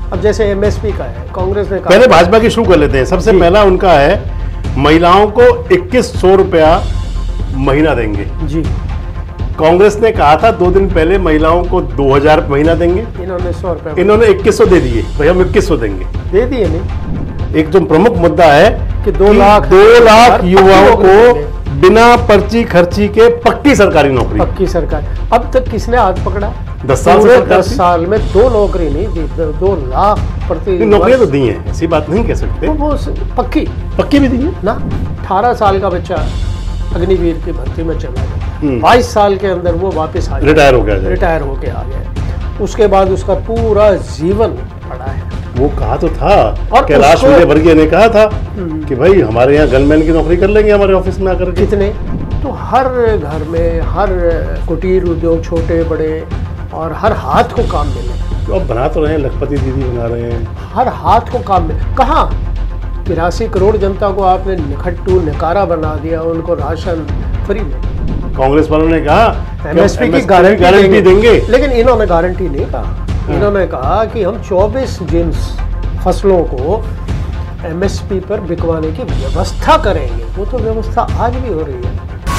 अब जैसे एमएसपी का है, कांग्रेस ने कहा, पहले भाजपा की शुरू कर लेते हैं। सबसे पहला उनका है महिलाओं को 2100 रुपया महीना देंगे। जी, कांग्रेस ने कहा था 2 दिन पहले महिलाओं को 2000 महीना देंगे, इन्होंने 100 रुपये इन्होंने 2100 दे दिए। भाई हम 2100 देंगे, दे दिए। नहीं, एक जो प्रमुख मुद्दा है कि 2 लाख युवाओं को बिना पर्ची खर्ची के पक्की सरकारी नौकरी। पक्की सरकार। अब तक किसने हाथ पकड़ा? 10 साल से 10 साल में 2 नौकरी नहीं दी, 2 लाख प्रति नौकरियां तो दी हैं, ऐसी बात नहीं कह सकते। तो वो पक्की भी दी है ना। 18 साल का बच्चा अग्निवीर की भर्ती में चला गया, 22 साल के अंदर वो वापस आ गया, रिटायर होके आ गया। उसके बाद उसका पूरा जीवन पड़ा है। वो कहा तो था, और कैलाश विजयवर्गीय ने कहा था कि भाई हमारे यहाँ गनमैन की नौकरी कर लेंगे हमारे ऑफिस में आकर के। कितने तो हर घर में, हर कुटीर उद्योग, छोटे बड़े, और हर हाथ को काम मिले। तो अब बना तो रहे हैं, लखपति दीदी बना रहे हैं, हर हाथ को काम मिले। कहाँ 83 करोड़ जनता को आपने निखट्टू निकारा बना दिया, उनको राशन फ्री में। कांग्रेस वालों ने कहा एमएसपी की गारंटी देंगे, लेकिन इन्होंने गारंटी नहीं कहा। इन्होंने कहा कि हम 24 जिन्स फसलों को एमएसपी पर बिकवाने की व्यवस्था करेंगे। वो तो व्यवस्था आज भी हो रही है।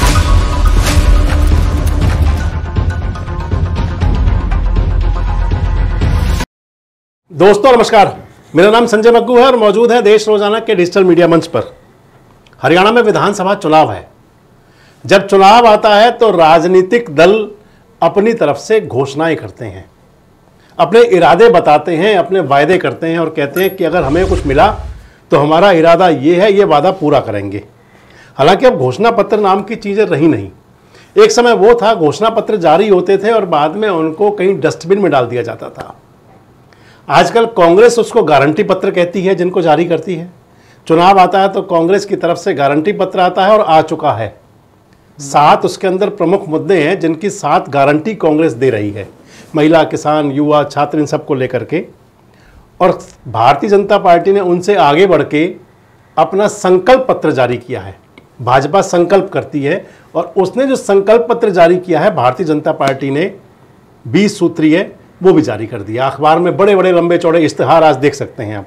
दोस्तों नमस्कार, मेरा नाम संजय मग्गू है और मौजूद है देश रोजाना के डिजिटल मीडिया मंच पर। हरियाणा में विधानसभा चुनाव है। जब चुनाव आता है तो राजनीतिक दल अपनी तरफ से घोषणाएं करते हैं, अपने इरादे बताते हैं, अपने वायदे करते हैं और कहते हैं कि अगर हमें कुछ मिला तो हमारा इरादा ये है, ये वादा पूरा करेंगे। हालांकि अब घोषणा पत्र नाम की चीजें रही नहीं। एक समय वो था, घोषणा पत्र जारी होते थे और बाद में उनको कहीं डस्टबिन में डाल दिया जाता था। आजकल कांग्रेस उसको गारंटी पत्र कहती है, जिनको जारी करती है। चुनाव आता है तो कांग्रेस की तरफ से गारंटी पत्र आता है और आ चुका है। 7 उसके अंदर प्रमुख मुद्दे हैं जिनकी 7 गारंटी कांग्रेस दे रही है, महिला, किसान, युवा, छात्र, इन सबको लेकर के। और भारतीय जनता पार्टी ने उनसे आगे बढ़ के अपना संकल्प पत्र जारी किया है। भाजपा संकल्प करती है और उसने जो संकल्प पत्र जारी किया है, भारतीय जनता पार्टी ने 20 सूत्रीय वो भी जारी कर दिया। अखबार में बड़े बड़े लंबे चौड़े इश्तिहार आज देख सकते हैं आप।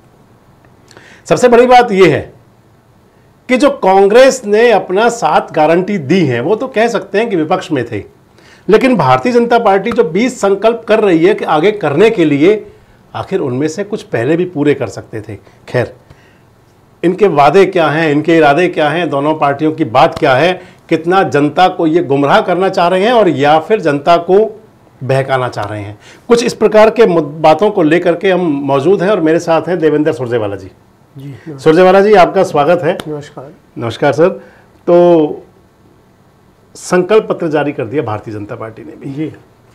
सबसे बड़ी बात यह है कि जो कांग्रेस ने अपना 7 गारंटी दी है, वो तो कह सकते हैं कि विपक्ष में थे, लेकिन भारतीय जनता पार्टी जो 20 संकल्प कर रही है कि आगे करने के लिए, आखिर उनमें से कुछ पहले भी पूरे कर सकते थे। खैर, इनके वादे क्या हैं, इनके इरादे क्या हैं, दोनों पार्टियों की बात क्या है, कितना जनता को ये गुमराह करना चाह रहे हैं और या फिर जनता को बहकाना चाह रहे हैं, कुछ इस प्रकार के बातों को लेकर के हम मौजूद हैं। और मेरे साथ हैं देवेंद्र सुरजेवाला जी। सुरजेवाला जी, आपका स्वागत है। नमस्कार। नमस्कार सर। तो संकल्प पत्र जारी कर दिया भारतीय जनता पार्टी ने भी। जी,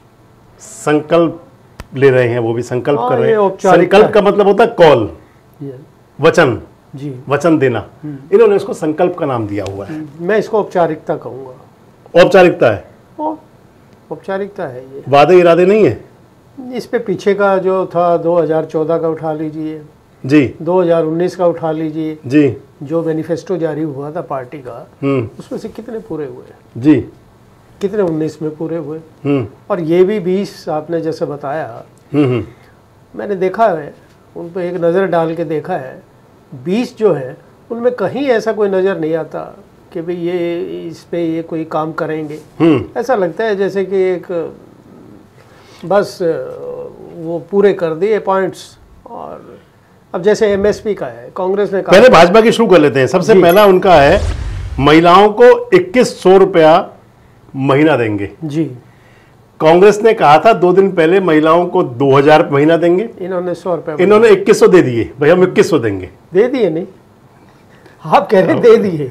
संकल्प ले रहे हैं, वो भी संकल्प कर रहे हैं। संकल्प का मतलब होता है कॉल, वचन, जी, वचन देना। इन्होंने उसको संकल्प का नाम दिया हुआ है। मैं इसको औपचारिकता कहूँगा। औपचारिकता है, औपचारिकता है ये, वादे इरादे नहीं है। इस पे पीछे का जो था 2014 का उठा लीजिए जी, 2019 का उठा लीजिए जी, जो मैनिफेस्टो जारी हुआ था पार्टी का, उसमें से कितने पूरे हुए जी, कितने 19 में पूरे हुए, और ये भी 20 आपने जैसे बताया, मैंने देखा है, उन पर एक नज़र डाल के देखा है। 20 जो है उनमें कहीं ऐसा कोई नज़र नहीं आता कि भाई ये इस पे ये कोई काम करेंगे। ऐसा लगता है जैसे कि एक बस वो पूरे कर दिए पॉइंट्स। और अब जैसे एमएसपी का है, कांग्रेस ने कहा, पहले भाजपा की शुरू कर लेते हैं। सबसे पहला उनका है महिलाओं को 2100 रुपया महीना देंगे। जी, कांग्रेस ने कहा था 2 दिन पहले महिलाओं को 2000 महीना देंगे, इन्होंने 100 रुपये, इन्होंने 2100 दे दिए। भाई हम 2100 देंगे। दे दिए नहीं, आप कह रहे दे दिए।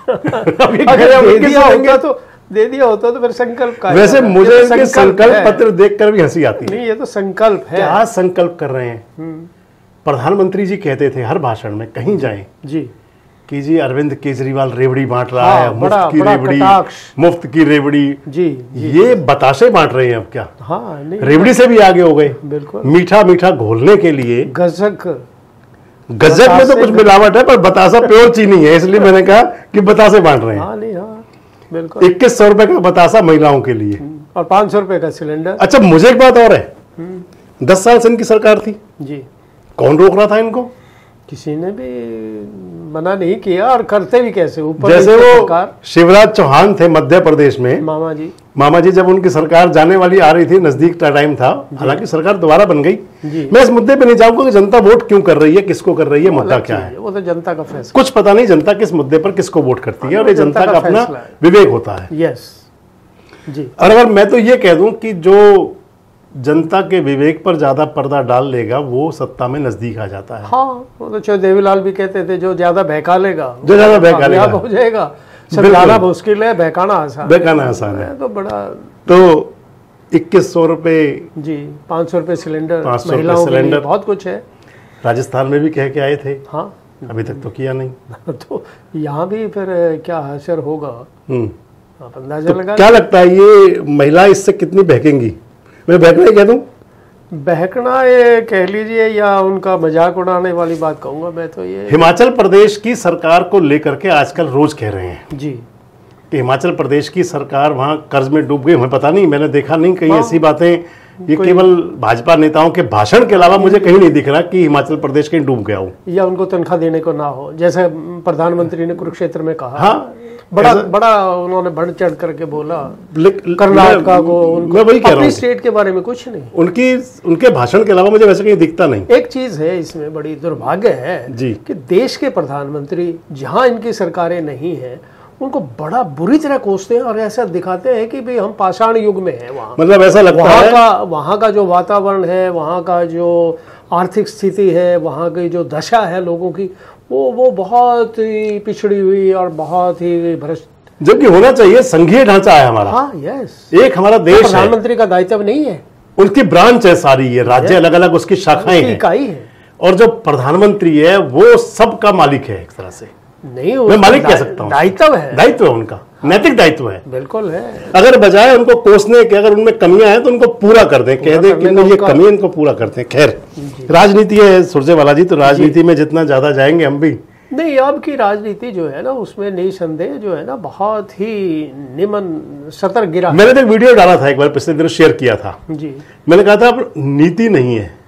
दे दिया होता तो फिर संकल्प का। वैसे मुझे इनके संकल्प पत्र देखकर भी हंसी आती है। नहीं, ये तो संकल्प है। क्या संकल्प कर रहे हैं? प्रधानमंत्री जी कहते थे हर भाषण में, कहीं जाएं जी, कि जी अरविंद केजरीवाल रेवड़ी बांट रहा है, मुफ्त की रेवड़ी जी, ये बताशे बांट रहे हैं अब क्या? हाँ, नहीं, रेवड़ी से भी आगे हो गए। बिल्कुल, मीठा मीठा घोलने के लिए गजक में तो कुछ मिलावट है, पर बतासा प्योर चीनी है, इसलिए मैंने कहा कि बतासे बांट रहे हैं। हाँ, नहीं, हाँ, बिल्कुल। 2100 रुपए का बतासा महिलाओं के लिए और 500 रुपए का सिलेंडर। अच्छा, मुझे एक बात और है, 10 साल से इनकी सरकार थी, जी। कौन रोक रहा था इनको? किसी ने भी मना नहीं किया, और करते भी कैसे, ऊपर जैसे वो सरकार। शिवराज चौहान थे मध्य प्रदेश में, मामा जी जब उनकी सरकार जाने वाली आ रही थी, नजदीक का टाइम था, हालांकि सरकार दोबारा बन गई। मैं इस मुद्दे पे नहीं जाऊंगा कि जनता वोट क्यों कर रही है, किसको कर रही है, मुद्दा क्या है, वो तो जनता का फैसला। कुछ पता नहीं जनता किस मुद्दे पर किसको वोट करती है, और ये जनता का अपना विवेक होता है। यस जी। और अगर मैं तो ये कह दूं कि जो जनता के विवेक पर ज्यादा पर्दा डाल लेगा वो सत्ता में नजदीक आ जाता है। हाँ, वो तो चौधरी देवीलाल भी कहते थे, जो ज्यादा बहका लेगा जो ज्यादा बहका लेगा हो जाएगा। समझाना मुश्किल है, बहकाना आसान, बहकाना आसान है। तो बड़ा, तो 2100 रुपए जी, 500 रुपए सिलेंडर, 500 महिलाओं के लिए सिलेंडर, बहुत कुछ है। राजस्थान में भी कह के आए थे, हाँ, अभी तक तो किया नहीं। तो यहाँ भी फिर क्या असर होगा, आप अंदाजा तो लगा। क्या लगता है ये महिला इससे कितनी बहकेंगी? मैं बहकना ही कह दूं, बहकना ये कह लीजिए, या उनका मजाक उड़ाने वाली बात कहूंगा मैं तो। ये हिमाचल प्रदेश की सरकार को लेकर के आजकल रोज कह रहे हैं जी कि हिमाचल प्रदेश की सरकार वहां कर्ज में डूब गई। हमें पता नहीं, मैंने देखा नहीं कहीं ऐसी बातें। ये केवल भाजपा नेताओं के भाषण के अलावा मुझे कहीं नहीं दिख रहा कि हिमाचल प्रदेश कहीं डूब गया हो, या उनको तनख्वाह देने को ना हो, जैसे प्रधानमंत्री ने कुरुक्षेत्र में कहा। हाँ, बड़ा उन्होंने बढ़ चढ़ करके बोला। कर्नाटक को, मैं वही कह रहा हूँ, स्टेट के बारे में कुछ नहीं, उनके भाषण के अलावा मुझे वैसे कहीं दिखता नहीं। एक चीज है इसमें बड़ी दुर्भाग्य है जी कि देश के प्रधानमंत्री जहां इनकी सरकारें नहीं है, उनको बड़ा बुरी तरह कोसते हैं और ऐसा दिखाते हैं कि भाई हम पाषाण युग में हैं। वहाँ मतलब ऐसा लगता है वहाँ का जो वातावरण है, वहाँ का जो आर्थिक स्थिति है, वहाँ की जो दशा है लोगों की, वो बहुत ही पिछड़ी हुई और बहुत ही भ्रष्ट, जबकि होना चाहिए। संघीय ढांचा है हमारा। हाँ, यस, एक हमारा देश है, प्रधानमंत्री का दायित्व नहीं है, उनकी ब्रांच है सारी, ये राज्य अलग अलग उसकी शाखाएं हैं, इकाई है, और जो प्रधानमंत्री है वो सबका मालिक है एक तरह से। नहीं, मैं मालिक कह सकता हूँ, दायित्व है, दायित्व है उनका, नैतिक दायित्व है, बिल्कुल है। अगर बजाय उनको कोसने के, अगर उनमें कमियां हैं तो उनको पूरा कर दें, कह दें कि ये कमी, इनको पूरा करते हैं। खैर, राजनीति है सुरजेवाला जी, तो राजनीति में जितना ज्यादा जाएंगे हम भी नहीं। अब की राजनीति जो है ना, उसमें निसंदेह जो है ना, बहुत ही निमन सतर गिरा। मैंने तो एक वीडियो डाला था एक बार, पिछले दिनों शेयर किया था जी। मैंने कहा था अब नीति नहीं है,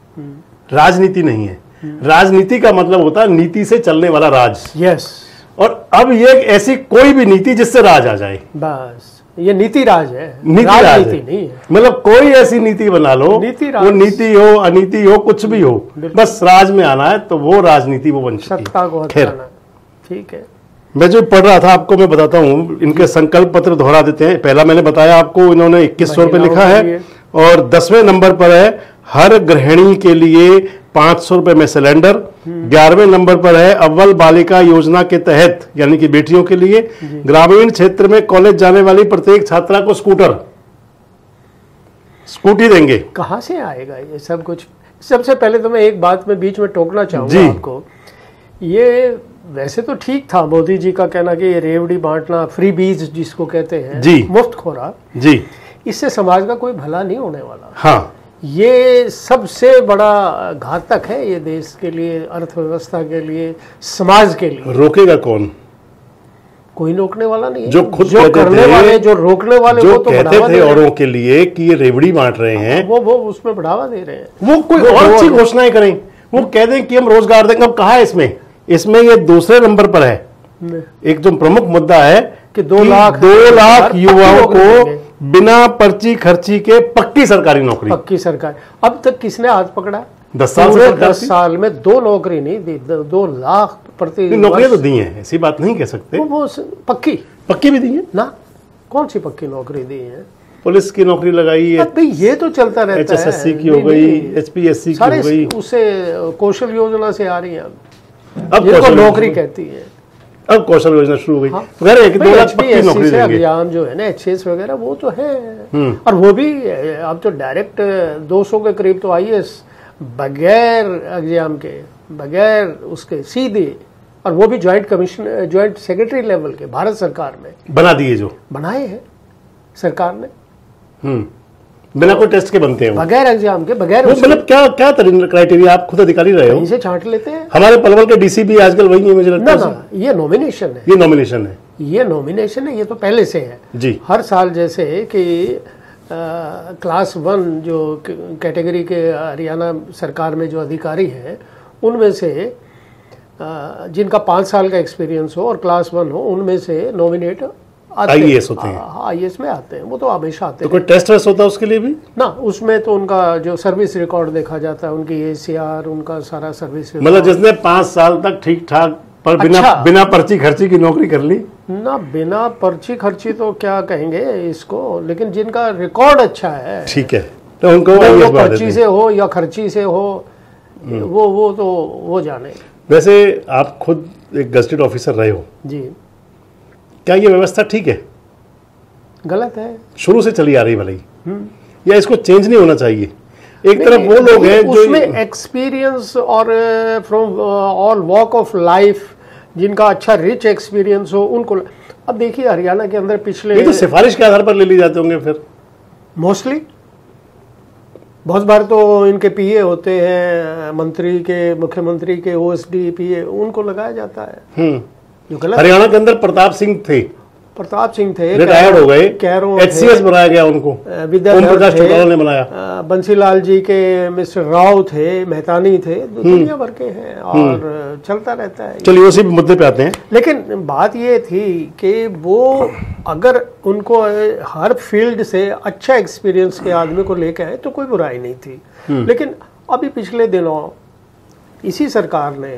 राजनीति नहीं है। राजनीति का मतलब होता है नीति से चलने वाला राज। यस। और अब ये ऐसी कोई भी नीति जिससे राज आ जाए, बस ये नीति राज है, नीति राज नीति नहीं है। मतलब कोई ऐसी नीति बना लो, वो नीति हो, अनीति हो, कुछ भी हो, बस राज में आना है, तो वो राजनीति वो बन सकती है। सत्ता को हटाना, ठीक है। मैं जो पढ़ रहा था आपको मैं बताता हूँ, इनके संकल्प पत्र दोहरा देते हैं। पहला मैंने बताया आपको, इन्होंने 2100 रुपये लिखा है, और 10वें नंबर पर है हर गृहिणी के लिए 500 रुपए में सिलेंडर। 11वें नंबर पर है अव्वल बालिका योजना के तहत, यानी कि बेटियों के लिए ग्रामीण क्षेत्र में कॉलेज जाने वाली प्रत्येक छात्रा को स्कूटी देंगे। कहां से आएगा ये सब कुछ? सबसे पहले तो मैं एक बात में बीच में टोकना चाहूंगा आपको। ये वैसे तो ठीक था मोदी जी का कहना कि ये रेवड़ी बांटना, फ्री बीज जिसको कहते हैं जी, मुफ्त खोराक जी, इससे समाज का कोई भला नहीं होने वाला। हाँ, ये सबसे बड़ा घातक है, ये देश के लिए, अर्थव्यवस्था के लिए, समाज के लिए। रोकेगा कौन? कोई रोकने वाला नहीं है। जो खुद जो करने वाले, जो रोकने वाले, जो वो तो कहते थे औरों के लिए कि ये रेवड़ी बांट रहे हैं, वो उसमें बढ़ावा दे रहे हैं। वो कोई और अच्छी घोषणाएं करें, वो कह दें कि हम रोजगार देंगे। अब कहा है इसमें ये दूसरे नंबर पर है। एक जो प्रमुख मुद्दा है कि 2 लाख युवाओं को बिना पर्ची खर्ची के पक्की सरकारी नौकरी। पक्की सरकारी। अब तक किसने हाथ पकड़ा? 10 साल से 10 साल में 2 नौकरी नहीं दी, 2 लाख प्रति नौकरियां तो दी हैं, ऐसी बात नहीं कह सकते। वो पक्की भी दी है ना। कौन सी पक्की नौकरी दी है? पुलिस की नौकरी लगाई है भाई, ये तो चलता रहता है। HSSC की हो गई, HPSC की हो गई, उसे कौशल योजना से आ रही है। अब नौकरी कहती है, अब कौशल योजना शुरू हो गई। हाँ। 2 लाख पक्की नौकरी देंगे। एग्जाम जो है ना, HSS वगैरह, वो तो है, और वो भी अब तो डायरेक्ट 200 के करीब तो IAS बगैर एग्जाम के, बगैर उसके सीधे, और वो भी ज्वाइंट सेक्रेटरी लेवल के, भारत सरकार में बना दिए, जो बनाए हैं सरकार ने। बिना कोई टेस्ट के बनते हैं, बगैर एग्जाम के, बगैर मतलब क्या क्राइटेरिया? आप खुद अधिकारी रहे हो, इसे छांट लेते हैं। हमारे पलवल के DC भी आजकल वही है, मुझे लगता है। ना, ये नॉमिनेशन है, ये नॉमिनेशन है, ये तो पहले से है जी। हर साल जैसे कि क्लास 1 जो कैटेगरी के हरियाणा सरकार में जो अधिकारी हैं उनमें से जिनका 5 साल का एक्सपीरियंस हो और क्लास 1 हो, उनमें से नॉमिनेट आईएएस होते हैं। आईएएस में आते हैं, वो तो हमेशा आते तो हैं। कोई टेस्ट वेस्ट होता है उसके लिए भी ना? उसमें तो उनका जो सर्विस रिकॉर्ड देखा जाता है, उनकी एसीआर, उनका सारा सर्विस रिकॉर्ड। मतलब जिसने 5 साल तक ठीक ठाक पर बिना पर्ची खर्ची की नौकरी कर ली ना, बिना पर्ची खर्ची तो क्या कहेंगे इसको, लेकिन जिनका रिकॉर्ड अच्छा है, ठीक है, तो उनको वो पर्ची से हो या खर्ची से हो, वो जाने। वैसे आप खुद एक गजटेड ऑफिसर रहे हो जी, क्या ये व्यवस्था ठीक है? गलत है, शुरू से चली आ रही भले ही, या इसको चेंज नहीं होना चाहिए? एक तरफ वो लोग हैं जो उसमें एक्सपीरियंस और from all walk of life जिनका अच्छा रिच एक्सपीरियंस हो उनको। अब देखिए हरियाणा के अंदर पिछले, ये तो सिफारिश के आधार पर ले ली जाते होंगे फिर मोस्टली। बहुत बार तो इनके पीए होते हैं, मंत्री के, मुख्यमंत्री के ओएसडी पीए, उनको लगाया जाता है। जो गलत। हरियाणा के अंदर प्रताप सिंह थे, प्रताप सिंह थे, रिटायर्ड हो गए, कैरों एचसीएस बनाया गया उनको, ओम प्रकाश चौटाला ने बनाया, बंसीलाल जी के मिस्टर राव थे, मेहतानी थे, दुनिया भर के हैं और चलता रहता है। चलिए उसी मुद्दे पे आते हैं। लेकिन बात ये थी कि वो अगर उनको हर फील्ड से अच्छा एक्सपीरियंस के आदमी को लेके आए तो कोई बुराई नहीं थी। लेकिन अभी पिछले दिनों इसी सरकार ने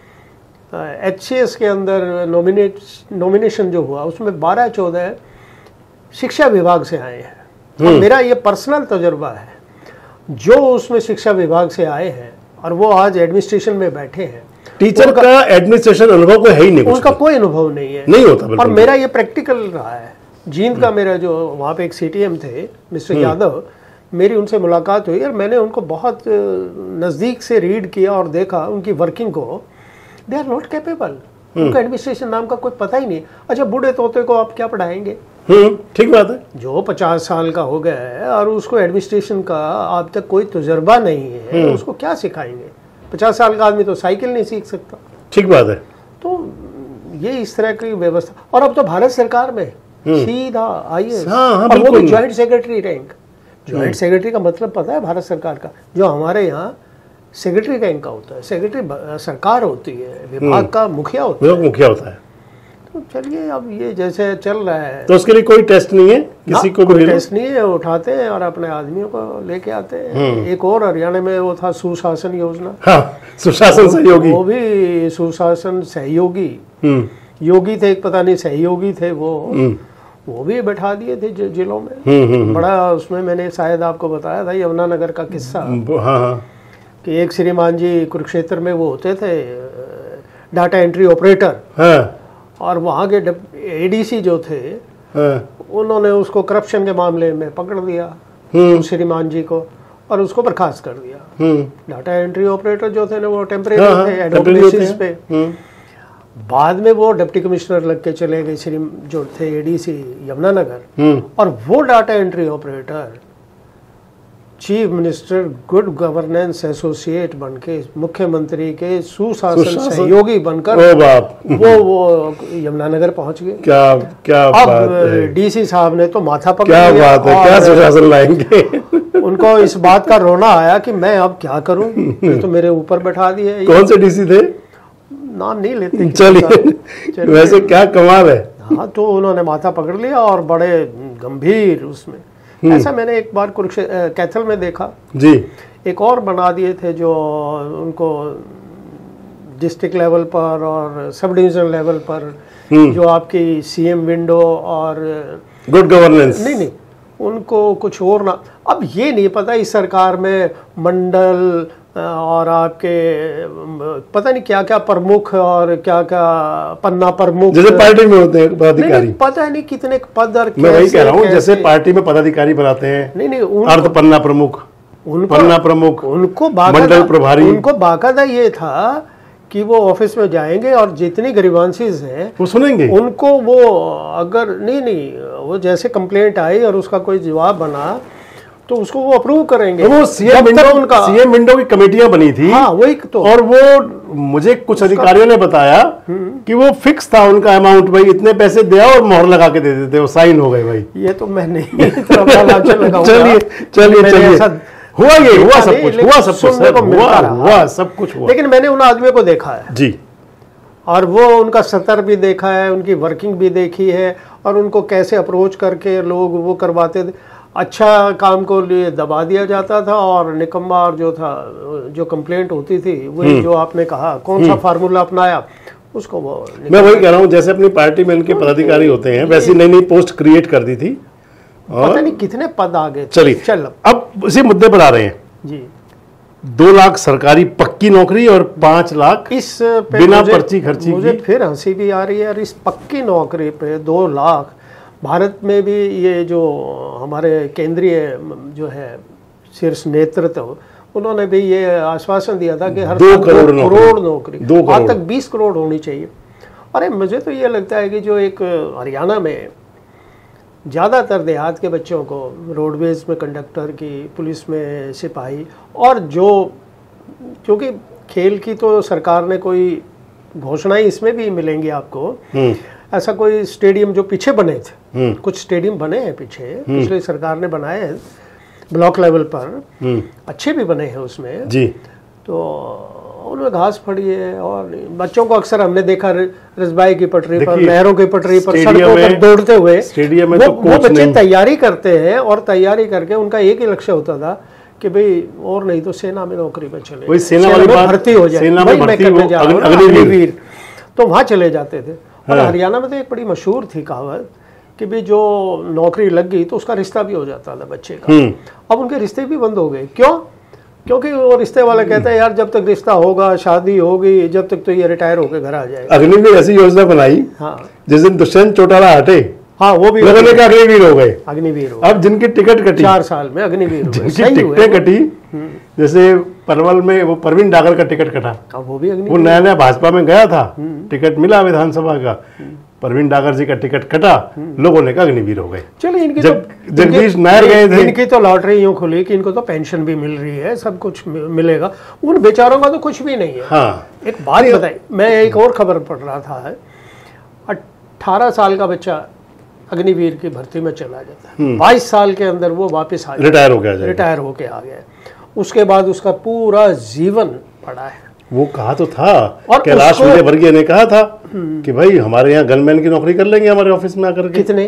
एचसीएस के अंदर नॉमिनेशन जो हुआ उसमें 12-14 शिक्षा विभाग से आए हैं। और मेरा ये पर्सनल तजुर्बा है, जो उसमें शिक्षा विभाग से आए हैं और वो आज एडमिनिस्ट्रेशन में बैठे हैं, टीचर का एडमिनिस्ट्रेशन अनुभव कोई है ही नहीं, उनका कोई अनुभव नहीं है, नहीं होता। और मेरा ये प्रैक्टिकल रहा है। जींद का मेरा जो वहाँ पे एक सीटीएम थे मिस्टर यादव, मेरी उनसे मुलाकात हुई और मैंने उनको बहुत नज़दीक से रीड किया और देखा उनकी वर्किंग को। दे आर नॉट कैपेबल, उनको एडमिनिस्ट्रेशन नाम का कोई पता ही नहीं। अच्छा, बूढ़े तोते को आप क्या पढ़ाएंगे? ठीक बात है। जो 50 साल का हो गया है और उसको एडमिनिस्ट्रेशन का अब तक कोई तजुर्बा नहीं है, उसको क्या सिखाएंगे? 50 साल का आदमी तो साइकिल नहीं सीख सकता। ठीक बात है। तो ये इस तरह की व्यवस्था, और अब तो भारत सरकार में सीधा आईएएस, और वो भी joint secretary rank. Joint secretary का मतलब पता है भारत सरकार का? जो हमारे यहाँ सेक्रेटरी रैंक का होता है, सेक्रेटरी सरकार होती है, विभाग का मुखिया होता है। मुखिया होता है। तो चलिए, अब ये जैसे चल रहा है तो उसके लिए कोई टेस्ट नहीं है, किसी को भी टेस्ट नहीं है, उठाते हैं और अपने आदमियों को लेके आते हैं। एक और हरियाणा में वो था सुशासन योजना। हाँ, सुशासन सहयोगी, वो भी सुशासन सहयोगी योगी थे, एक पता नहीं सहयोगी थे वो भी बैठा दिए थे जिलों में। बड़ा उसमें मैंने शायद आपको बताया था यमुनानगर का किस्सा। हाँ, कि एक श्रीमान जी कुरुक्षेत्र में वो होते थे डाटा एंट्री ऑपरेटर। हाँ। और वहाँ के एडीसी जो थे, उन्होंने उसको करप्शन के मामले में पकड़ दिया श्रीमान जी को और उसको बर्खास्त कर दिया। डाटा एंट्री ऑपरेटर जो थे ना, वो टेम्परेरी थे, एडहोक बेसिस पे। बाद में वो डिप्टी कमिश्नर लग के चले गए, श्री जो थे एडीसी यमुनानगर, और वो data entry operator chief minister good governance associate बनके, मुख्यमंत्री के सुशासन सहयोगी बनकर वो यमुनानगर पहुंच गए। क्या अब बात है। डीसी साहब ने तो माथा पकड़ क्या लिया। बात है, क्या सुशासन लाएंगे। उनको इस बात का रोना आया कि मैं अब क्या करूं, तो मेरे ऊपर बैठा दिए। कौन से डीसी थे? नाम नहीं लेते। चलिए, वैसे क्या कमाल है। हाँ, तो उन्होंने माथा पकड़ लिया और बड़े गंभीर उसमें। ऐसा मैंने एक बार कैथल में देखा जी। एक और बना दिए थे जो उनको डिस्ट्रिक्ट लेवल पर और सब डिवीजन लेवल पर जो आपकी सीएम विंडो और गुड गवर्नेंस, नहीं, उनको कुछ और ना। अब ये नहीं पता इस सरकार में मंडल और आपके पता नहीं क्या क्या प्रमुख और क्या क्या पन्ना प्रमुख, जैसे पार्टी में होते हैं पदाधिकारी, पता नहीं कितने पद और मैं वही कह रहा हूँ, जैसे पार्टी में पदाधिकारी बनाते हैं। नहीं, अर्ध पन्ना प्रमुख, पन्ना प्रमुख, उनको मंडल प्रभारी, उनको बाकायदा ये था कि वो ऑफिस में जाएंगे और जितनी ग्रीवांसेस हैं वो सुनेंगे उनको। वो अगर नहीं वो जैसे कंप्लेंट आई और उसका कोई जवाब बना तो उसको वो अप्रूव करेंगे। वो सीएम विंडो की कमेटियां बनी थी। हाँ, वही तो। और मुझे कुछ अधिकारियों ने बताया कि वो फिक्स था उनका अमाउंट, भाई इतने पैसे दिया और मोहर लगा के दे देते, वो साइन हो गए भाई। ये तो मैं नहीं चलिए हुआ, ये हुआ सब कुछ, हुआ सब कुछ, हुआ सब कुछ हुआ। लेकिन मैंने उन आदमियों को देखा है जी, और वो उनका सतर भी देखा है, उनकी वर्किंग भी देखी है, और उनको कैसे अप्रोच करके लोग वो करवाते थे। अच्छा काम को लिए दबा दिया जाता था, और निकम्मा और जो था, जो कंप्लेंट होती थी वही जो आपने कहा, कौन सा फार्मूला अपनाया उसको वो। मैं वही कह रहा हूँ, जैसे अपनी पार्टी में इनके पदाधिकारी होते हैं वैसी नई नई पोस्ट क्रिएट कर दी थी, और पता नहीं कितने पद आ गए। चलिए चल अब इसी मुद्दे पर आ रहे हैं जी। 2 लाख सरकारी पक्की नौकरी और 5 लाख इस बिना पर्ची खर्ची मुझे की। फिर हंसी भी आ रही है यार, इस पक्की नौकरी पे 2 लाख। भारत में भी ये जो हमारे केंद्रीय जो है शीर्ष नेतृत्व, उन्होंने भी ये आश्वासन दिया था कि हर 2 करोड़ नौकरी, 2 आज करोड़ तक 20 करोड़ होनी चाहिए। अरे मुझे तो ये लगता है कि जो एक हरियाणा में ज़्यादातर देहात के बच्चों को रोडवेज में कंडक्टर की, पुलिस में सिपाही, और जो क्योंकि खेल की तो सरकार ने कोई घोषणाएं इसमें भी मिलेंगी आपको, ऐसा कोई स्टेडियम जो पीछे बने थे, कुछ स्टेडियम बने हैं पीछे, पिछली सरकार ने बनाए हैं ब्लॉक लेवल पर, अच्छे भी बने हैं उसमें जी, तो उनमें घास पड़ी है। और बच्चों को अक्सर हमने देखा रिजबाई की पटरी पर, नहरों की पटरी पर, सड़कों पर दौड़ते हुए, स्टेडियम में तो वो बच्चे तैयारी करते हैं, और तैयारी करके उनका एक ही लक्ष्य होता था कि भाई और नहीं तो सेना में नौकरी पे चले, वही सेना वाली बात, भर्ती हो जाए, सेना में भर्ती, अग्निवीर, तो वहाँ चले जाते थे। और हरियाणा में तो एक बड़ी मशहूर थी कहावत कि भाई जो नौकरी लग गई तो उसका रिश्ता भी हो जाता था बच्चे का। अब उनके रिश्ते भी बंद हो गए, क्यों? क्योंकि वो रिश्ते वाले कहते हैं यार जब तक रिश्ता होगा, शादी होगी, जब तक तो ये रिटायर होकर घर आ जाएगा। अग्निवीर ऐसी योजना बनाई, हाँ, जिस दिन दुष्यंत चौटाला हटे, हाँ, वो भी लोगों ने कहा अग्निवीर हो गए, अग्निवीर हो। अब जिनकी टिकट कटी 4 साल में अग्निवीर हो गए, जिनकी टिकटें कटी, जैसे पलवल में वो परवीन डागर का टिकट कटा, अब वो भी वो नया नया भाजपा में गया था, टिकट मिला विधानसभा का, परवीन डागर जी का टिकट कटा, लोगों ने कहा अग्निवीर हो गए। चलिए इनकी जगदीश नायर गए थे, इनकी तो लॉटरी यूं खुली कि इनको तो पेंशन भी मिल रही है, सब कुछ मिलेगा, उन बेचारों का तो कुछ भी नहीं है। हाँ, एक बात बताई, मैं एक और खबर पढ़ रहा था, 18 साल का बच्चा अग्निवीर की भर्ती में चला जाता है, 22 साल के अंदर वो वापस आ रिटायर हो गया, रिटायर होके आ गया, उसके बाद उसका पूरा जीवन पड़ा है। वो कहा तो था, और कैलाश विजयवर्गीय ने कहा था कि भाई हमारे यहाँ गनमैन की नौकरी कर लेंगे हमारे ऑफिस में आकर के। कितने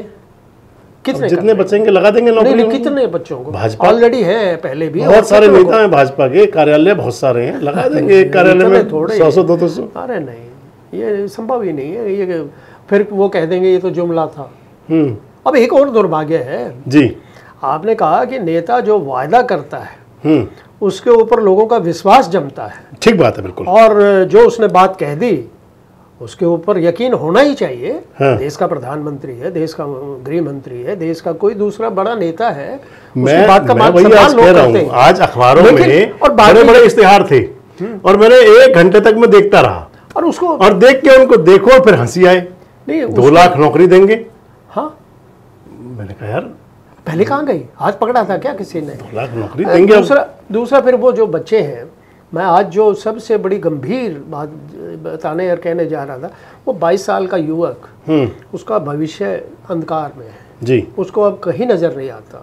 जितने बचेंगे लगा देंगे नौकरी। नहीं, कितने बच्चों को? भाजपा ऑलरेडी है, पहले भी बहुत सारे नेता हैं भाजपा के, कार्यालय बहुत सारे हैं, लगा देंगे एक कार्यालय में 100-200। अरे नहीं, ये संभव ही नहीं है। ये फिर वो कह देंगे ये तो जुमला था। अब एक और दुर्भाग्य है जी, आपने कहा कि नेता जो वायदा करता है उसके ऊपर लोगों का विश्वास जमता है। ठीक बात है, बिल्कुल। और जो उसने बात कह दी उसके ऊपर यकीन होना ही चाहिए। देश का प्रधानमंत्री है, देश का गृह मंत्री है, देश का कोई दूसरा बड़ा नेता है, उसकी बात का मान सम्मान लोग करते हैं। आज अखबारों में बड़े बड़े इश्तेहार थे और मैंने 1 घंटे तक मैं देखता रहा, और उसको और देख के उनको देखो और फिर हंसी आए, नहीं 2 लाख नौकरी देंगे। हाँ, मैंने कहा यार पहले कहाँ गई, हाथ पकड़ा था क्या किसी ने? 2 लाख नौकरी देंगे। दूसरा फिर वो जो बच्चे हैं, मैं आज जो सबसे बड़ी गंभीर बात बताने और कहने जा रहा था, वो 22 साल का युवक, उसका भविष्य अंधकार में है जी, उसको अब कहीं नज़र नहीं आता,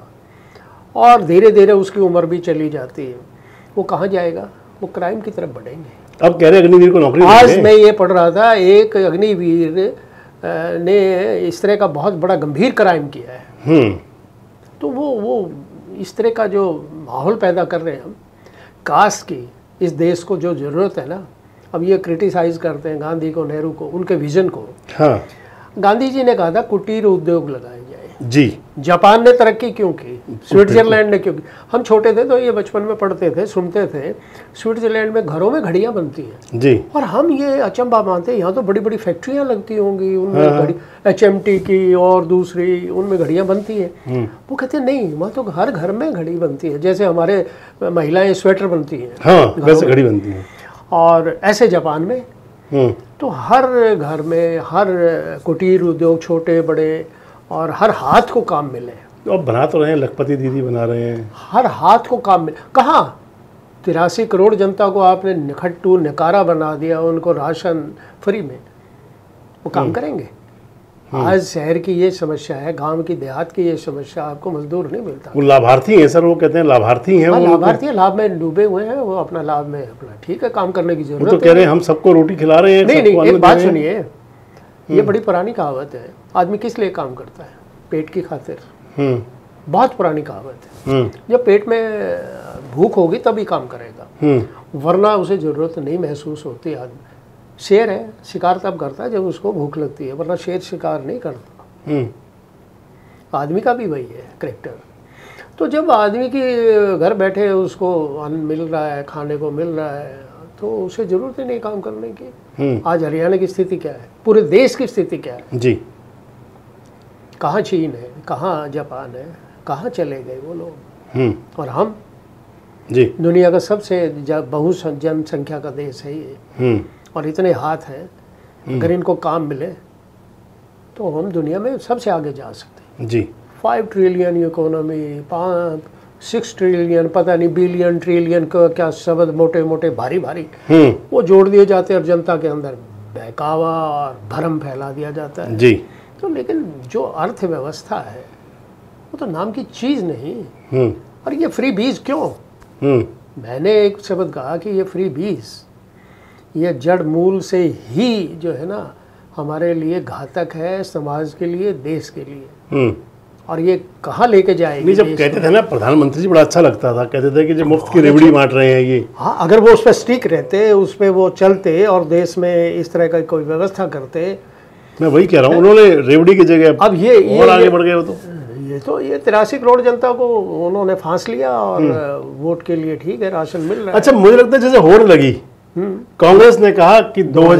और धीरे धीरे उसकी उम्र भी चली जाती है, वो कहाँ जाएगा? वो क्राइम की तरफ बढ़ेंगे। अब कह रहे अग्निवीर को नौकरी आज देंगे। मैं ये पढ़ रहा था, एक अग्निवीर ने इस तरह का बहुत बड़ा गंभीर क्राइम किया है, तो वो इस तरह का जो माहौल पैदा कर रहे हैं हम, कास्ट की इस देश को जो ज़रूरत है ना। अब ये क्रिटिसाइज करते हैं गांधी को, नेहरू को, उनके विजन को। हाँ, गांधी जी ने कहा था कुटीर उद्योग लगाए जाए जी। जापान ने तरक्की क्यों की, स्विट्जरलैंड ने क्यों की? हम छोटे थे तो ये बचपन में पढ़ते थे, सुनते थे, स्विट्जरलैंड में घरों में घड़ियां बनती हैं जी, और हम ये अचंभा मानते हैं यहाँ तो बड़ी बड़ी फैक्ट्रियां लगती होंगी, उनमें घड़ी HMT की और दूसरी उनमें घड़ियां बनती हैं। वो कहते हैं नहीं, वहाँ तो हर घर में घड़ी बनती है, जैसे हमारे महिलाएं स्वेटर बनती हैं, हाँ वैसे घड़ी बनती है। और ऐसे जापान में तो हर घर में हर कुटीर उद्योग, छोटे बड़े, और हर हाथ को काम मिले। तो अब बना तो रहे हैं, लखपति दीदी बना रहे हैं, हर हाथ को काम मिले। कहाँ? 83 करोड़ जनता को आपने निखट्टू निकारा बना दिया, उनको राशन फ्री में, वो काम करेंगे? आज शहर की ये समस्या है, गांव की देहात की ये समस्या, आपको मजदूर नहीं मिलता। वो लाभार्थी हैं सर, वो कहते हैं लाभार्थी हैं। हाँ, वो लाभार्थी हैं, लाभ में डूबे हुए हैं, वो अपना लाभ में अपना ठीक है, काम करने की जरूरत तो कह रहे हैं हम सबको रोटी खिला रहे हैं। नहीं, एक बात सुनिए, ये बड़ी पुरानी कहावत है, आदमी किस लिए काम करता है? पेट की खातिर। बहुत पुरानी कहावत है। जब पेट में भूख होगी तभी काम करेगा, वरना उसे जरूरत नहीं महसूस होती। आदमी शेर है, शिकार तब करता है जब उसको भूख लगती है, वरना शेर शिकार नहीं करता। आदमी का भी वही है कैरेक्टर। तो जब आदमी की घर बैठे उसको अन्न मिल रहा है, खाने को मिल रहा है, तो उसे जरूरत ही नहीं काम करने की। आज हरियाणा की स्थिति क्या है, पूरे देश की स्थिति क्या है जी? कहाँ चीन है, कहाँ जापान है, कहाँ चले गए वो लोग? और हम जी दुनिया का सबसे बहुत जनसंख्या का देश है ये, और इतने हाथ हैं, अगर इनको काम मिले तो हम दुनिया में सबसे आगे जा सकते हैं जी। 5 ट्रिलियन इकोनॉमी, 6 ट्रिलियन, पता नहीं बिलियन ट्रिलियन का क्या शब्द मोटे मोटे भारी भारी वो जोड़ दिए जाते हैं और जनता के अंदर बहकावा और भ्रम फैला दिया जाता है जी। तो लेकिन जो अर्थव्यवस्था है वो तो नाम की चीज नहीं। और ये फ्री बीज क्यों? मैंने एक शब्द कहा कि ये फ्री बीज, ये जड़ मूल से ही जो है ना हमारे लिए घातक है, समाज के लिए, देश के लिए। और ये कहाँ लेके जाएगी? नहीं, जब कहते थे ना प्रधानमंत्री जी, बड़ा अच्छा लगता था, कहते थे कि जो मुफ्त की रेवड़ी बांट रहे हैं ये। हाँ, अगर वो उस पर स्टिक रहते, उस पर वो चलते और देश में इस तरह का कोई व्यवस्था करते। मैं वही कह रहा हूँ, उन्होंने रेवड़ी की जगह अब ये और आगे बढ़ गए। तो ये 83 करोड़ जनता को उन्होंने फांस लिया और वोट के लिए ठीक है राशन मिल रहा है। अच्छा, मुझे लगता है जैसे होड़ लगी, कांग्रेस ने कहा कि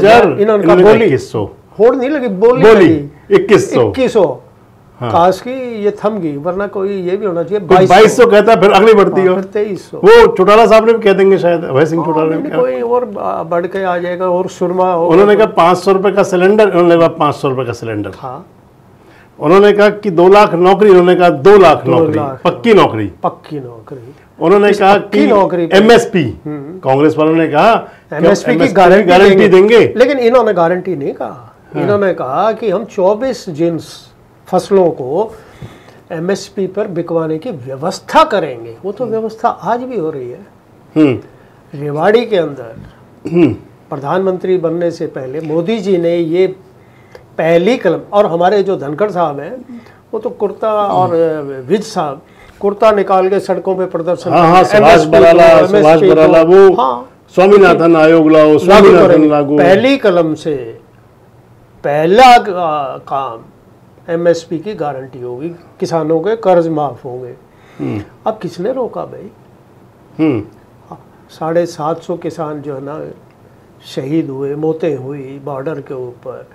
2021 होड़ नहीं लगी, बोली 2100 काश की ये थम गई, वरना कोई ये भी होना चाहिए 2200 कहता, फिर अगली बढ़ती हो 2300। वो चौटाला साहब ने भी कह देंगे शायद, अभय सिंह चौटाला ने कोई और बढ़ के आ जाएगा और सुरमा। उन्होंने कहा 500 रुपए का सिलेंडर, उन्होंने कहा 500 रुपए का सिलेंडर। हाँ, उन्होंने कहा कि 2 लाख नौकरी, उन्होंने कहा 2 लाख नौकरी, पक्की नौकरी। उन्होंने कहा कि नौकरी एमएसपी, कांग्रेस वालों ने कहा एमएसपी की गारंटी देंगे, लेकिन इन्होंने गारंटी नहीं कहा। इन्होंने कहा कि हम 24 जिन्स फसलों को एमएसपी पर बिकवाने की व्यवस्था करेंगे। वो तो व्यवस्था आज भी हो रही है। रेवाड़ी के अंदर प्रधानमंत्री बनने से पहले मोदी जी ने ये पहली कलम, और हमारे जो धनखड़ साहब हैं वो तो कुर्ता, और विज साहब कुर्ता निकाल के सड़कों पे प्रदर्शन। सुभाष बराला वो स्वामीनाथन आयोग लाओ, स्वामीनाथन लागू। पहली कलम से पहला काम एमएसपी की गारंटी होगी, किसानों के कर्ज माफ होंगे। अब किसने रोका भाई? 750 किसान जो है ना शहीद हुए, मौतें हुई बॉर्डर के ऊपर,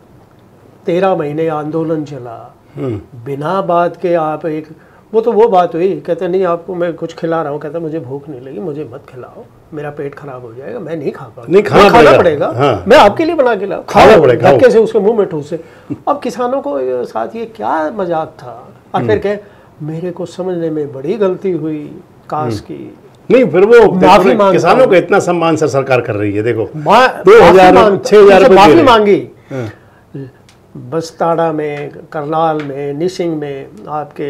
13 महीने आंदोलन चला बिना बात के। आप एक वो बात हुई, कहते नहीं आपको मैं कुछ खिला रहा हूँ, कहता मुझे भूख नहीं लगी, मुझे मत खिलाओ, मेरा पेट खराब हो जाएगा, मैं नहीं खा पाऊंगा। नहीं खाना पड़ेगा। हाँ। मैं आपके लिए बना के लाऊं, खाना पड़ेगा, धक्के से उसके मुंह में ठूसे। अब किसानों को साथ ये क्या मजाक था? और फिर कहे मेरे को समझने में बड़ी गलती हुई, काश की नहीं, फिर वो माफी मांग, किसानों का इतना सम्मान से सरकार कर रही है। देखो 2000 माफी मांगी, बस्ताड़ा में, करनाल में, निसिंग में, आपके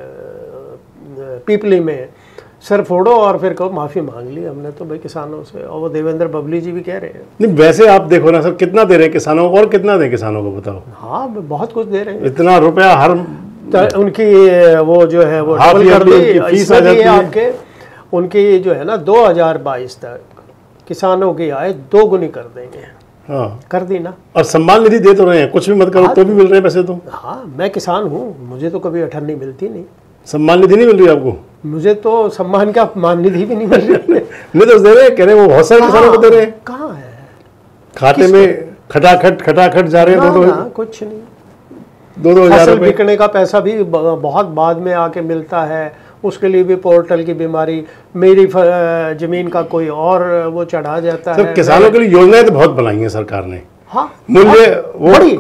पिपली में सर फोड़ो और फिर कहो माफी मांग ली हमने तो भाई किसानों से। और वो देवेंद्र बबली जी भी कह रहे हैं। नहीं, वैसे आप देखो ना सर, कितना दे रहे हैं किसानों को, और कितना दें किसानों को बताओ? हाँ, बहुत कुछ दे रहे हैं। इतना रुपया हर उनकी वो जो है वो डबल कर दी फीस आपके। उनकी जो है ना 2022 तक किसानों की आय 2 गुनी कर देंगे। हाँ, कर दी ना। और सम्मान निधि दे तो रहे हैं, कुछ भी मत करो तो भी मिल रहे हैं पैसे तो। हाँ, मैं किसान हूँ, मुझे तो कभी अठन्नी मिलती नहीं। सम्मान निधि नहीं मिल रही आपको? मुझे तो सम्मान क्या मान निधि भी नहीं मिल रही। नहीं तो दे रहे, कह रहे वो बहुत सारे किसानों को दे रहे हैं। कहाँ है? खाते में खटाखट जा रहे हैं। दो कुछ नहीं, 2-2 हजार बिकने का पैसा भी बहुत बाद में आके मिलता है। उसके लिए भी पोर्टल की बीमारी, मेरी जमीन का कोई और वो चढ़ा जाता है। किसानों के लिए योजनाएं तो बहुत बनाई है सरकार ने। हाँ, मूल्य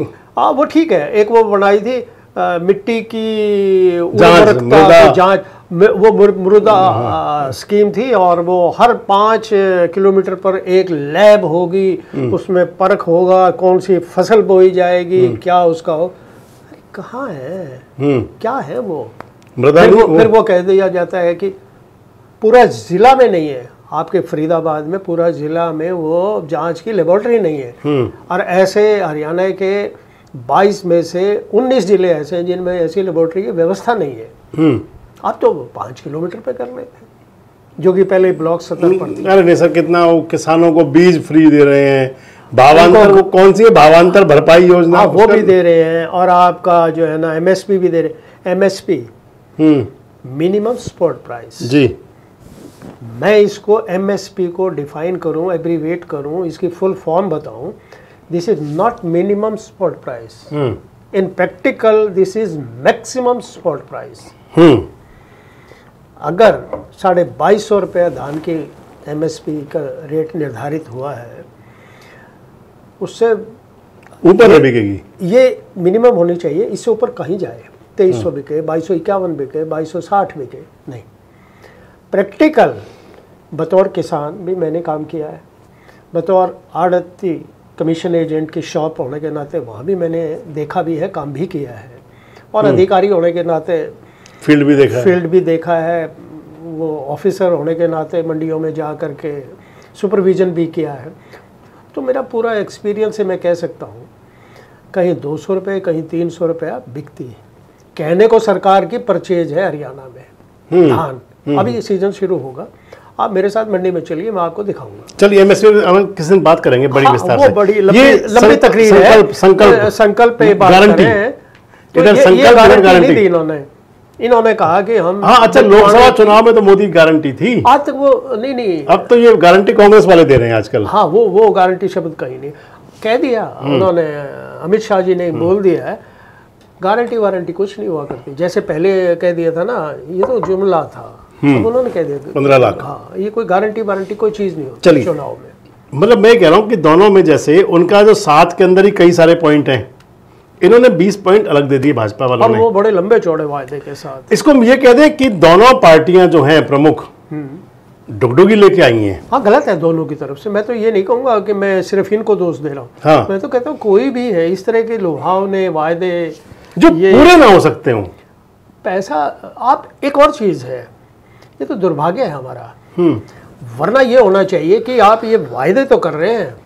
वो ठीक है। एक वो बनाई थी मिट्टी की जांच, वो मृदा स्कीम थी, और वो हर 5 किलोमीटर पर एक लैब होगी, उसमें परख होगा कौन सी फसल बोई जाएगी, क्या उसका हो। अरे कहाँ है, क्या है वो? फिर वो कह दिया जाता है कि पूरा जिला में नहीं है, आपके फरीदाबाद में पूरा जिला में वो जांच की लेबोरेटरी नहीं है। और ऐसे हरियाणा के 22 में से 19 जिले ऐसे हैं जिनमें ऐसी लेबोरेटरी की व्यवस्था नहीं है। आप तो 5 किलोमीटर पे कर लेते हैं, जो कि पहले ब्लॉक सतह पर थी। अरे नहीं सर, कितना वो किसानों को बीज फ्री दे रहे हैं, भावांतर, वो कौन सी है भावांतर भरपाई योजना, वो भी दे रहे हैं, और आपका जो है ना MSP भी दे रहे हैं। MSP मिनिमम सपोर्ट प्राइस जी। मैं इसको MSP को डिफाइन करूं, एब्रीवेट करूं, इसकी फुल फॉर्म बताऊं। This is not minimum support price, in practical this is maximum support price. अगर 2250 रुपया धान की MSP का रेट निर्धारित हुआ है, उससे ऊपर बिकेगी, ये मिनिमम होनी चाहिए, इससे ऊपर कहीं जाए 2300 बिके, 2251 बिके, 2260 बिके नहीं। प्रैक्टिकल बतौर किसान भी मैंने काम किया है, बतौर आड़ती कमीशन एजेंट की शॉप होने के नाते वहाँ भी मैंने देखा भी है, काम भी किया है, और अधिकारी होने के नाते फील्ड भी देखा है, वो ऑफिसर होने के नाते मंडियों में जा कर के सुपरविज़न भी किया है। तो मेरा पूरा एक्सपीरियंस है, मैं कह सकता हूँ कहीं 200 रुपये कहीं 300 रुपया बिकती है। कहने को सरकार की परचेज है हरियाणा में धान। अभी सीजन शुरू होगा, आप मेरे साथ मंडी में चलिए, मैं आपको दिखाऊंगा। चलिए MSP हम किसी दिन बात करेंगे बड़ी विस्तार से। वो बड़ी लंबी तकरीर है, संकल्प पे बात गारंटी, इधर संकल्प गारंटी दी इन्होंने कहा कि हम, हाँ अच्छा, लोकसभा चुनाव में तो मोदी गारंटी थी, आज तक वो नहीं, अब तो ये गारंटी कांग्रेस वाले दे रहे हैं आजकल। हाँ, वो गारंटी शब्द कहीं नहीं कह दिया उन्होंने, अमित शाह जी ने बोल दिया है, गारंटी वारंटी कुछ नहीं हुआ करती। जैसे पहले कह दिया था ना, ये तो जुमला था, अब उन्होंने कह दिया 15 लाख। हाँ, ये कोई गारंटी वारंटी कोई चीज नहीं होती चुनाव में। मतलब मैं कह रहा हूँ कि दोनों में जैसे उनका जो 7 के अंदर ही कई सारे पॉइंट हैं, इन्होंने 20 पॉइंट अलग दे दिए भाजपा वालों ने, वो बड़े लंबे चौड़े वायदे के साथ। इसको हम ये कह दें कि दोनों पार्टियां जो हैं प्रमुख डुगडुगी लेके आई हैं। हाँ, गलत है दोनों की तरफ से। मैं तो ये नहीं कहूंगा कि मैं सिर्फ इनको दोष दे रहा हूँ। हाँ। मैं तो कहता हूँ कोई भी है इस तरह के लुभावने वायदे जो पूरे ना हो सकते हो, पैसा। आप एक और चीज है, ये तो दुर्भाग्य है हमारा, वरना ये होना चाहिए कि आप ये वायदे तो कर रहे हैं,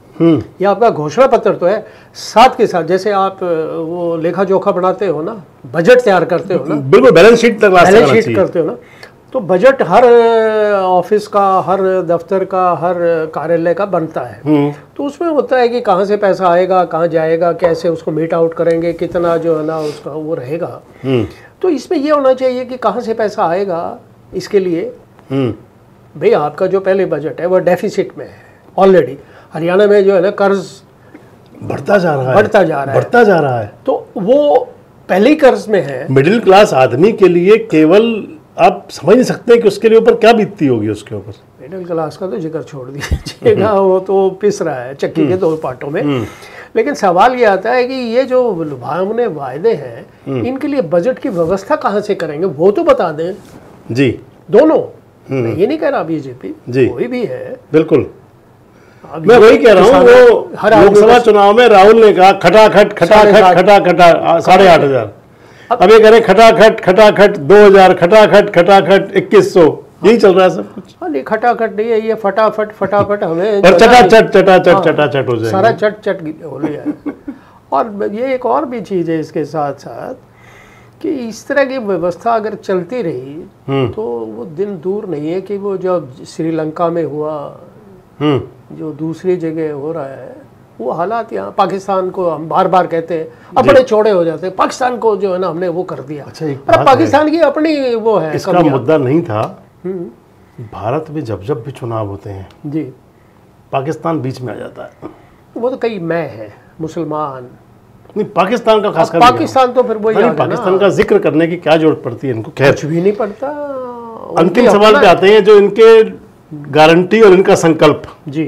ये आपका घोषणा पत्र तो है, साथ के साथ जैसे आप वो लेखा जोखा बनाते हो ना, बजट तैयार करते हो ना, बिल्कुल बैलेंस शीट करते हो ना, तो बजट हर ऑफिस का, हर दफ्तर का, हर कार्यालय का बनता है। तो उसमें होता है कि कहाँ से पैसा आएगा, कहाँ जाएगा, कैसे उसको मीट आउट करेंगे, कितना जो है ना उसका वो रहेगा। तो इसमें ये होना चाहिए कि कहाँ से पैसा आएगा, इसके लिए भाई आपका जो पहले बजट है वो डेफिसिट में है ऑलरेडी। हरियाणा में जो है ना कर्ज बढ़ता जा रहा है, तो वो पहले ही कर्ज में है। मिडिल क्लास आदमी के लिए केवल आप समझ नहीं सकते कि उसके लिए ऊपर क्या बीतती होगी उसके ऊपर। मिडिल क्लास का तो जिक्र छोड़ दीजिएगा, वो तो पिस रहा है चक्की के 2 पार्टों में। लेकिन सवाल ये आता है कि ये जो लुभावने वायदे हैं, इनके लिए बजट की व्यवस्था कहाँ से करेंगे, वो तो बता दें जी। दोनों, मैं ये नहीं कह रहा बीजेपी कोई भी है, बिल्कुल मैं वही कह रहा हूँ। वो लोकसभा चुनाव में राहुल ने कहा खटाखट 8,500, अब ये कह रहे खटाखट 2,000, खटाखट 2,100, यही चल रहा है सब कुछ। हाँ, नहीं खटाखट नहीं है, ये फटाफट हमें और चटाचट हो जाए, सारा चट हो लिया है। और ये एक और भी चीज़ है इसके साथ साथ कि इस तरह की व्यवस्था अगर चलती रही तो वो दिन दूर नहीं है कि वो जो श्रीलंका में हुआ, जो दूसरी जगह हो रहा है, वो हालात यहाँ पाकिस्तान को हम बार बार कहते हैं, अब बड़े चौड़े हो जाते हैं। पाकिस्तान को जो है ना हमने वो कर दिया। अच्छा, अब पाकिस्तान की अपनी वो है, इसका मुद्दा नहीं था। भारत में जब भी चुनाव होते हैं जी, पाकिस्तान बीच में आ जाता है। वो तो कई मैं है मुसलमान, नहीं पाकिस्तान का खासकर पाकिस्तान तो फिर वही पाकिस्तान का जिक्र करने की क्या जरूरत पड़ती है इनको। खैर कुछ भी नहीं पड़ता। अंतिम सवाल पे आते हैं, जो इनके गारंटी और इनका संकल्प जी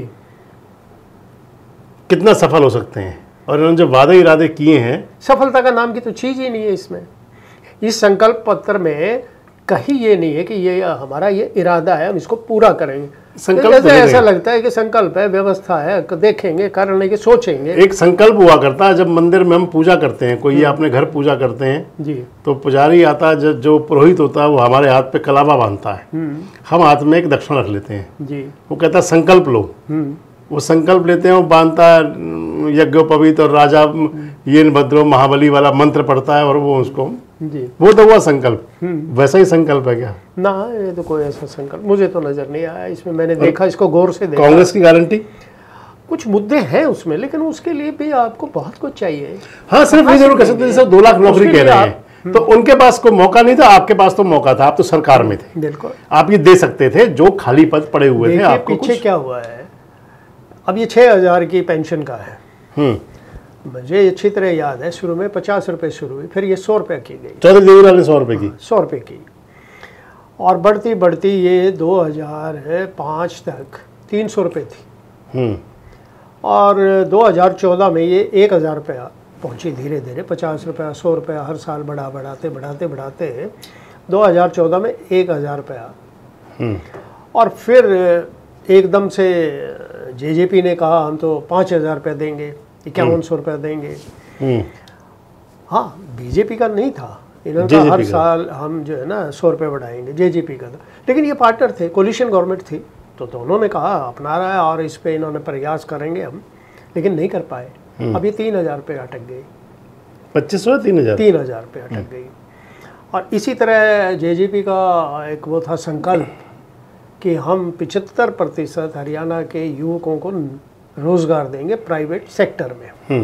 कितना सफल हो सकते हैं, और इन्होंने जो वादे इरादे किए हैं, सफलता का नाम की तो चीज ही नहीं है इसमें। इस संकल्प पत्र में कहीं ये नहीं है कि ये हमारा ये इरादा है हम इसको पूरा करेंगे। संकल्प जैसे ऐसा लगता है कि संकल्प है, व्यवस्था है, देखेंगे, करने के सोचेंगे। एक संकल्प हुआ करता है जब मंदिर में हम पूजा करते हैं, कोई अपने घर पूजा करते हैं जी, तो पुजारी आता है, जो पुरोहित होता है वो हमारे हाथ पे कलावा बांधता है, हम हाथ में एक दक्षिण रख लेते हैं जी, वो कहता है संकल्प लो। वो संकल्प लेते हैं, वो बांधता है, यज्ञोपवीत और राजा ये भद्रो महाबली वाला मंत्र पढ़ता है और वो उसको जी, वो तो हुआ संकल्प। वैसा ही संकल्प है क्या? ना, ये तो कोई ऐसा संकल्प मुझे तो नजर नहीं आया इसमें। मैंने देखा, इसको गौर से देखा। कांग्रेस की गारंटी कुछ मुद्दे हैं उसमें, लेकिन उसके लिए भी आपको बहुत कुछ चाहिए। हाँ, सिर्फ ये जरूर कह सकते हैं, जैसे 2 लाख नौकरी कह रहे हैं, तो उनके पास कोई मौका नहीं था, आपके पास तो मौका था, आप तो सरकार में थे, बिल्कुल आप ये दे सकते थे जो खाली पद पड़े हुए थे। आपको पीछे क्या हुआ है, अब ये 6,000 की पेंशन का है। मुझे अच्छी तरह याद है, शुरू में 50 रुपए शुरू हुई, फिर ये 100 रुपये की गई, चौधरी देवीलाल ने 100 रुपये की, 100 रुपये की, और बढ़ती बढ़ती ये 2005 तक 300 रुपये थी, और 2014 में ये 1,000 रुपया पहुंची, धीरे धीरे 50 रुपया 100 रुपया हर साल बढ़ाते 2014 में 1,000 रुपया। और फिर एकदम से जेजेपी ने कहा हम तो 5,000 रुपया देंगे, 5100 रुपया देंगे। हाँ, बीजेपी का नहीं था, इन्होंने कहा हर साल हम जो है ना 100 रुपये बढ़ाएंगे, जेजेपी का था, लेकिन ये पार्टनर थे, कोलिशन गवर्नमेंट थी, तो दोनों ने कहा अपना रहा है और इस पे इन्होंने प्रयास करेंगे हम, लेकिन नहीं कर पाए। अब ये 3,000 रुपये अटक गई, 2500 3,000 रुपये अटक गई। और इसी तरह जेजेपी का एक वो था संकल्प कि हम 75% हरियाणा के युवकों को रोजगार देंगे प्राइवेट सेक्टर में।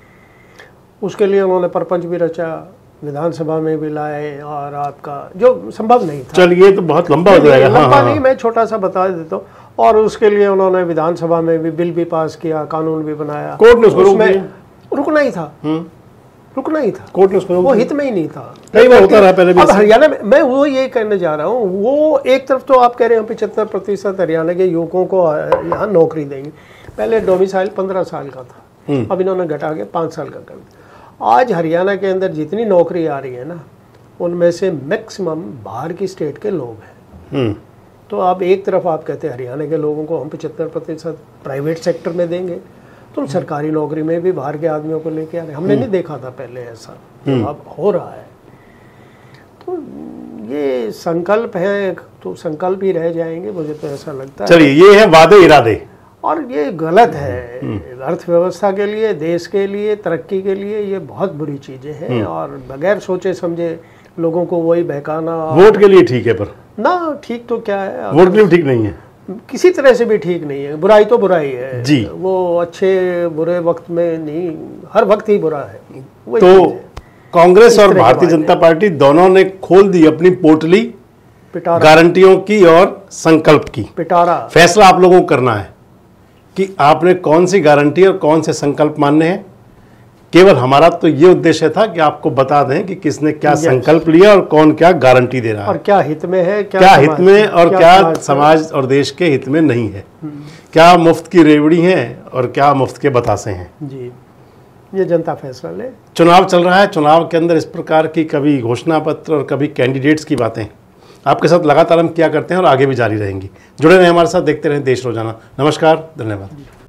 उसके लिए उन्होंने प्रपंच भी रचा, विधानसभा में भी लाए, और आपका जो संभव नहीं था। चलिए तो बहुत लंबा हो जाएगा। लंबा नहीं, मैं छोटा सा बता देता हूँ। और उसके लिए उन्होंने विधानसभा में भी बिल भी पास किया, कानून भी बनाया, कोर्ट ने उसको रुकना ही था, रुकना ही था, कोर्ट ने उसको वो हित में ही नहीं था। कई बार होता रहा पहले भी। अब हरियाणा में मैं वो ये कहने जा रहा हूँ, वो एक तरफ तो आप कह रहे हैं 75% हरियाणा के युवकों को यहाँ नौकरी देंगे, पहले डोमिसाइल 15 साल का था, अब इन्होंने घटा के 5 साल का कर दिया। आज हरियाणा के अंदर जितनी नौकरी आ रही है ना, उनमें से मैक्सिमम बाहर की स्टेट के लोग हैं। तो अब एक तरफ आप कहते हैं हरियाणा के लोगों को हम 75% प्राइवेट सेक्टर में देंगे, तुम सरकारी नौकरी में भी बाहर के आदमियों को लेके आ रहे। हमने नहीं देखा था पहले ऐसा, तो अब हो रहा है। तो ये संकल्प है, तो संकल्प ही रह जाएंगे, मुझे तो ऐसा लगता है। चलिए, ये है वादे इरादे, और ये गलत है अर्थव्यवस्था के लिए, देश के लिए, तरक्की के लिए ये बहुत बुरी चीजें हैं। और बगैर सोचे समझे लोगों को वही बहकाना। वोट के लिए ठीक है, पर ना ठीक तो क्या है, वोट के लिए ठीक नहीं है, किसी तरह से भी ठीक नहीं है। बुराई तो बुराई है जी, वो अच्छे बुरे वक्त में नहीं, हर वक्त ही बुरा है। तो कांग्रेस और भारतीय जनता पार्टी दोनों ने खोल दी अपनी पोटली गारंटियों की और संकल्प की। पिटारा फैसला आप लोगों को करना है कि आपने कौन सी गारंटी और कौन से संकल्प मानने हैं। केवल हमारा तो ये उद्देश्य था कि आपको बता दें कि किसने क्या संकल्प लिया और कौन क्या गारंटी दे रहा है, और क्या हित में है, क्या हित में और क्या समाज और देश के हित में नहीं है, क्या मुफ्त की रेवड़ी है और क्या मुफ्त के बतासे हैं। जी, ये जनता फैसला ले। चुनाव चल रहा है, चुनाव के अंदर इस प्रकार की कभी घोषणा पत्र और कभी कैंडिडेट्स की बातें आपके साथ लगातार हम क्या करते हैं और आगे भी जारी रहेंगी। जुड़े रहें हमारे साथ, देखते रहें देश रोजाना। नमस्कार, धन्यवाद।